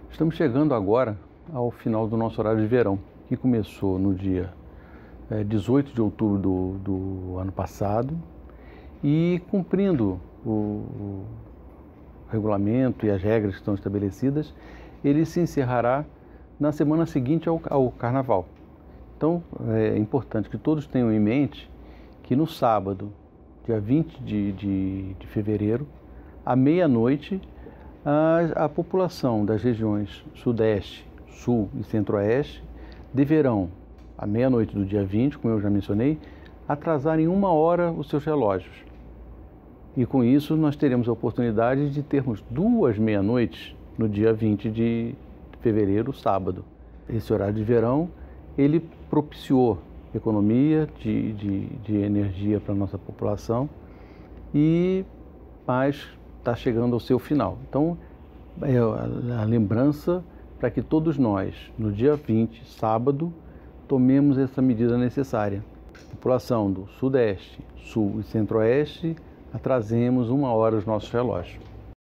Estamos chegando agora ao final do nosso horário de verão, que começou no dia 18 de outubro do ano passado e, cumprindo o regulamento e as regras que estão estabelecidas, ele se encerrará na semana seguinte ao Carnaval. Então, é importante que todos tenham em mente que no sábado, dia 20 de fevereiro, à meia-noite, a população das regiões Sudeste, Sul e Centro-Oeste deverão, à meia-noite do dia 20, como eu já mencionei, atrasar em 1 hora os seus relógios. E com isso nós teremos a oportunidade de termos 2 meia-noites no dia 20 de fevereiro, sábado. Esse horário de verão, ele propiciou economia de energia para a nossa população, mas está chegando ao seu final. Então, é a lembrança para que todos nós, no dia 20, sábado, tomemos essa medida necessária. População do Sudeste, Sul e Centro-Oeste, atrasemos 1 hora os nossos relógios.